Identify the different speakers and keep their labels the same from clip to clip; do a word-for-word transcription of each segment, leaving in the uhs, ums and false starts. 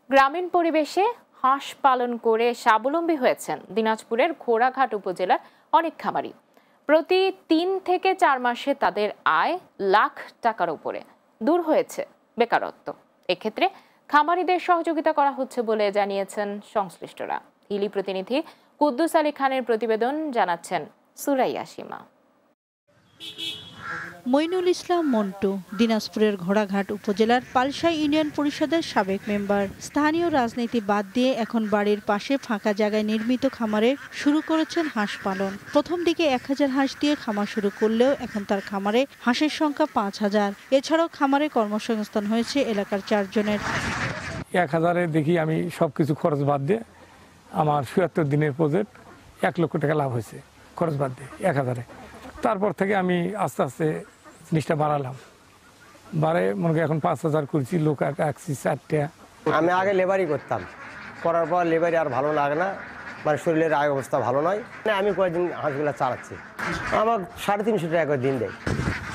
Speaker 1: গ্রামীণ পরিবেশে হাঁস পালন করে স্বাবলম্বী হয়েছেন দিনাজপুরের ঘোড়াঘাট উপজেলার অনেক খামারি। প্রতি তিন থেকে চার মাসে তাদের আয় লাখ টাকার উপরে। দূর হয়েছে বেকারত্ব। এক্ষেত্রে খামারিদের সহযোগিতা করা হচ্ছে বলে জানিয়েছেন সংশ্লিষ্টরা। হিলি প্রতিনিধি কুদ্দুস আলী খানের প্রতিবেদন, জানাচ্ছেন সুরাইয়া সীমা।
Speaker 2: মইনুল ইসলাম মন্টু দিনাজপুরের ঘোড়াঘাট উপজেলার পালশা ইউনিয়ন পরিষদের সাবেক মেম্বার। স্থানীয় রাজনীতি বাদ দিয়ে এখন বাড়ির পাশে ফাঁকা জায়গায় নির্মিত খামারে শুরু করেছেন হাঁস পালন। প্রথম দিকে এক হাজার হাঁস দিয়ে খামার শুরু করলেও এখন তার খামারে হাঁসের সংখ্যা পাঁচ হাজার। এছাড়াও খামারে কর্মসংস্থান হয়েছে এলাকার চারজনের।
Speaker 3: এক হাজারে দেখি আমি সবকিছু খরচ বাদ দিয়ে আমার চুয়াত্তর দিনের প্রজেক্ট এক লক্ষ টাকা লাভ হয়েছে খরচ বাদ দিয়ে এক হাজারে। তারপর থেকে আমি আস্তে আস্তে জিনিসটা বাড়ালাম, বাড়ে মনে করি এখন পাঁচ হাজার করছি, লোক আঁকছি চারটা।
Speaker 4: আমি আগে লেবারই করতাম, করার পর লেবারি আর ভালো লাগে না, মানে শরীরের আয় অবস্থা ভালো নয়। আমি কয়েকদিন হাঁসগুলো চালাচ্ছি, আমার সাড়ে তিনশো টাকা করে দিন দেয়।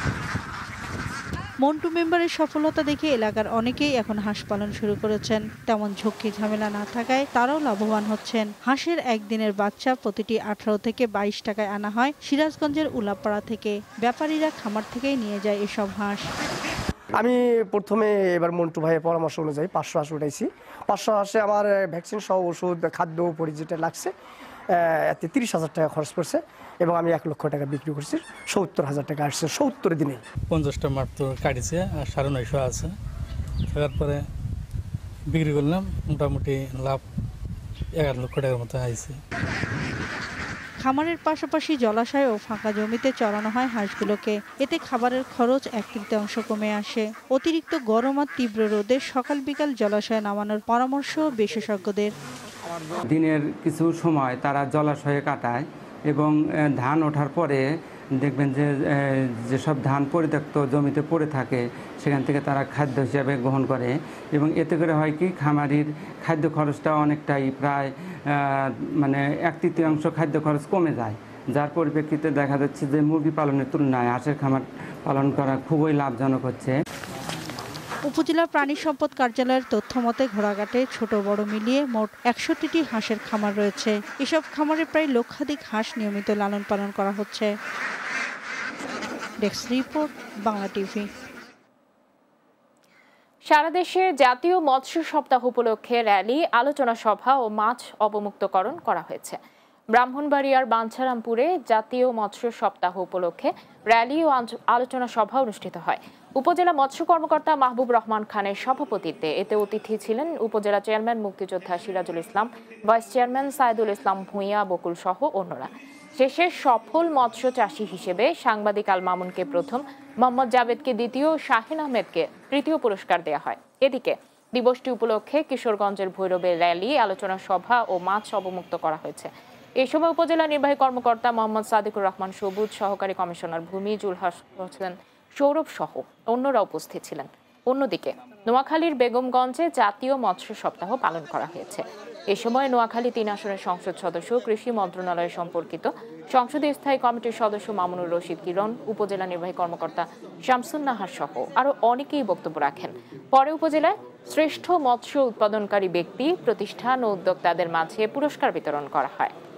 Speaker 2: মন্টু মেম্বারের সফলতা দেখে এলাকার অনেকেই এখন হাঁস পালন শুরু করেছেন। তেমন ঝক্কি ঝামেলা না থাকায় তারাও লাভবান হচ্ছেন। হাঁসের একদিনের বাচ্চা প্রতিটি আঠারো থেকে বাইশ টাকায় আনা হয় সিরাজগঞ্জের উলাপাড়া থেকে। ব্যাপারীরা খামার থেকেই নিয়ে যায় এসব হাঁস।
Speaker 5: আমি প্রথমে এবার মন্টু ভাইয়ের পরামর্শ অনুযায়ী পাঁচশো হাঁস উঠাইছি। পাঁচশো হাঁসে আমার ভ্যাকসিন সহ ওষুধ, খাদ্য, পরি যেটা লাগছে এতে তিরিশ হাজার টাকা খরচ করছে এবং আমি এক লক্ষ টাকা বিক্রি করছি। সত্তর হাজার টাকা আসছে সত্তর দিনে।
Speaker 6: পঞ্চাশটা মাত্র কাটিছে আর সাড়ে নয়শো আছে। তারপরে বিক্রি করলাম, মোটামুটি লাভ এগারো লক্ষ টাকার মতো আইছে।
Speaker 2: খামারের পাশাপাশি জলাশয় ও ফাঁকা জমিতে চড়ানো হয় হাঁসগুলোকে। এতে খাবারের খরচ এক তৃতীয়াংশ কমে আসে। অতিরিক্ত গরম আর তীব্র রোদে সকাল বিকাল জলাশয়ে নামানোর পরামর্শ বিশেষজ্ঞদের।
Speaker 7: দিনের কিছু সময় তারা জলাশয়ে কাটায় এবং ধান ওঠার পরে দেখবেন যে যেসব ধান পরিত্যক্ত জমিতে পড়ে থাকে সেখান থেকে তারা খাদ্য হিসাবে গ্রহণ করে এবং এতে করে হয় কি খামারির খাদ্য খরচটা অনেকটাই প্রায় মানে এক তৃতীয়াংশ খাদ্য খরচ কমে যায়, যার পরিপ্রেক্ষিতে দেখা যাচ্ছে যে মুরগি পালনের তুলনায় হাঁসের খামার পালন করা খুবই লাভজনক হচ্ছে।
Speaker 2: উপজেলা প্রাণী সম্পদ কার্যালয়ের তথ্য মতে ঘোড়াঘাটে ছোট বড় মিলিয়ে মোট একষট্টিটি হাঁসের খামার রয়েছে। এসব খামারে প্রায় লক্ষাধিক হাঁস নিয়মিত লালন পালন করা হচ্ছে। Desk report, Bangla TV.
Speaker 1: সারা দেশে জাতীয় মৎস্য সপ্তাহ উপলক্ষে র্যালি, আলোচনা সভা ও মাছ অবমুক্তকরণ করা হয়েছে। ব্রাহ্মণবাড়িয়ার বাঞ্ছারামপুরে জাতীয় মৎস্য সপ্তাহ উপলক্ষে র্যালি ও আলোচনা সভা অনুষ্ঠিত হয়। উপজেলা মৎস্য কর্মকর্তা মাহবুব রহমান খানের সভাপতিত্বে এতে অতিথি ছিলেন উপজেলা চেয়ারম্যান মুক্তিযোদ্ধা সিরাজুল ইসলাম, ভাইস চেয়ারম্যান সাইদুল ইসলাম ভূঁইয়া বকুল সহ অন্যরা। শেষে সফল মৎস্য চাষী হিসেবে সাংবাদিক আল মামুনকে প্রথম, মোহাম্মদ জাবেদকে দ্বিতীয়, শাহিন আহমেদকে তৃতীয় পুরস্কার দেওয়া হয়। এদিকে দিবসটি উপলক্ষে কিশোরগঞ্জের ভৈরবে র্যালি, আলোচনা সভা ও মাছ অবমুক্ত করা হয়েছে। এই সময় উপজেলা নির্বাহী কর্মকর্তা মোহাম্মদ সাদিকুর রহমান সবুজ, সহকারী কমিশনার ভূমি জুল হোসেন সৌরভ সহ অন্যরা উপস্থিত ছিলেন। অন্যদিকে নোয়াখালীর বেগমগঞ্জে জাতীয় মৎস্য সপ্তাহ পালন করা হয়েছে। এ সময় নোয়াখালী তিন আসনের সংসদ সদস্য, কৃষি মন্ত্রণালয় সম্পর্কিত সংসদীয় স্থায়ী কমিটির সদস্য মামুনুর রশিদ কিরণ, উপজেলা নির্বাহী কর্মকর্তা শামসুন নাহার সহ আরো অনেকেই বক্তব্য রাখেন। পরে উপজেলায় শ্রেষ্ঠ মৎস্য উৎপাদনকারী ব্যক্তি, প্রতিষ্ঠান ও উদ্যোক্তাদের মাঝে পুরস্কার বিতরণ করা হয়।